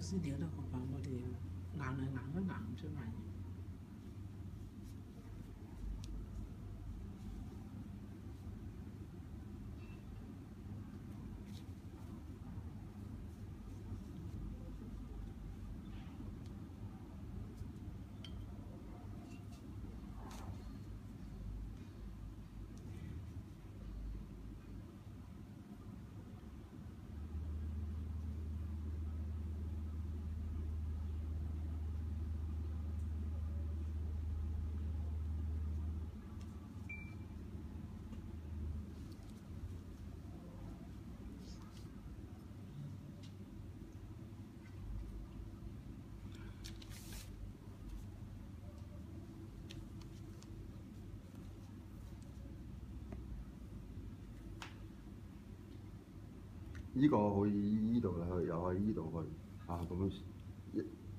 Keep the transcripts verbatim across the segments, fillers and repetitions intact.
絲條都學法，我哋硬係硬都硬唔出嚟。 呢個可以依度去，又可以依度去，啊咁樣一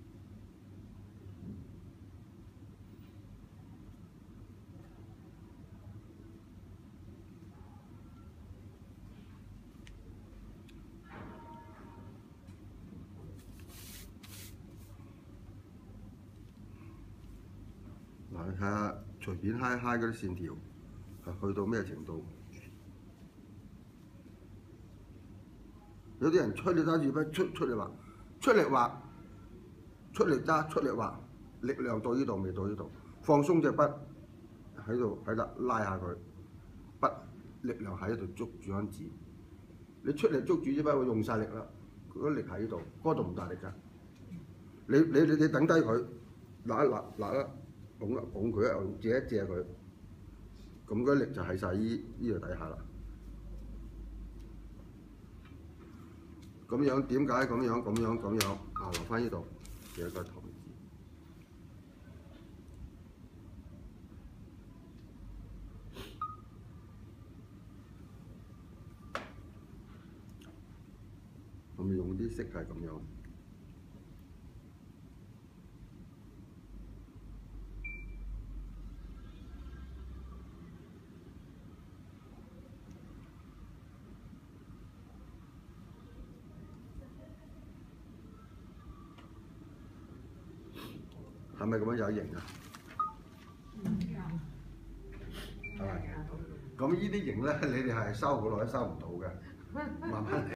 嗱，你睇下隨便揩揩嗰啲線條，係去到咩程度？有啲人出嚟揸住筆出出嚟畫，出力畫，出力揸，出力畫，力量到呢度未到呢度，放鬆隻筆喺度喺度拉下佢，筆力量喺度捉住張紙。你出嚟捉住支筆，會用晒力啦，佢個力喺呢度，嗰度唔大力㗎。你你你你等低佢，嗱一嗱嗱一拱一拱佢一借一借佢，咁嗰力就喺晒依依度底下啦。咁樣點解咁樣咁樣咁樣啊？留翻呢度有一個同字，咁用啲色係咁樣。係咪咁樣有型啊？係咪？咁呢啲型咧，你哋係收好耐都收唔到嘅，慢慢嚟。